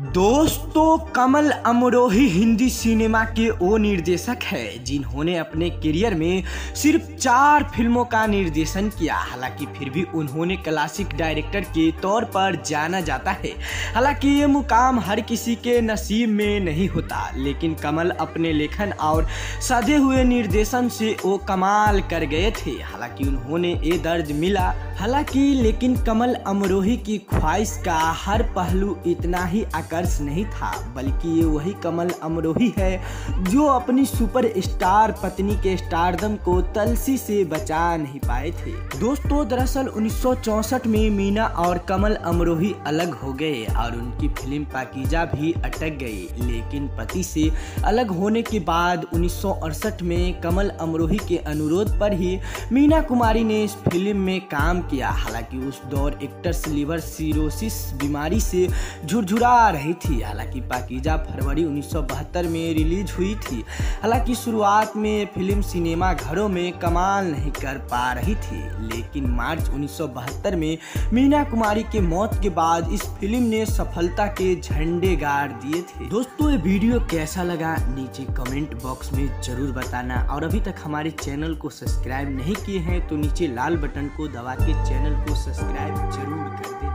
दोस्तों, कमल अमरोही हिंदी सिनेमा के वो निर्देशक है जिन्होंने अपने करियर में सिर्फ 4 फिल्मों का निर्देशन किया। हालांकि फिर भी उन्होंने क्लासिक डायरेक्टर के तौर पर जाना जाता है। हालांकि ये मुकाम हर किसी के नसीब में नहीं होता, लेकिन कमल अपने लेखन और सधे हुए निर्देशन से वो कमाल कर गए थे। हालांकि उन्होंने ये दर्ज मिला लेकिन कमल अमरोही की ख्वाहिश का हर पहलू इतना ही आकर्ष नहीं था, बल्कि ये वही कमल अमरोही है जो अपनी सुपरस्टार पत्नी के स्टारडम को तलसी से बचा नहीं पाए थे। दोस्तों, दरअसल 1964 में मीना और कमल अमरोही अलग हो गए और उनकी फिल्म पाकीजा भी अटक गई। लेकिन पति से अलग होने के बाद 1968 में कमल अमरोही के अनुरोध पर ही मीना कुमारी ने इस फिल्म में काम किया। हालांकि उस दौर एक्ट्रेस लिवर सिरोसिस बीमारी से झुरझुरा रही थी। हालांकि पाकीजा फरवरी 1972 में रिलीज हुई थी। हालांकि शुरुआत में फिल्म सिनेमा घरों में कमाल नहीं कर पा रही थी, लेकिन मार्च 1972 में मीना कुमारी के मौत के बाद इस फिल्म ने सफलता के झंडे गाड़ दिए थे। दोस्तों, ये वीडियो कैसा लगा नीचे कमेंट बॉक्स में जरूर बताना, और अभी तक हमारे चैनल को सब्सक्राइब नहीं किए हैं तो नीचे लाल बटन को दबा के चैनल को सब्सक्राइब जरूर कर दें।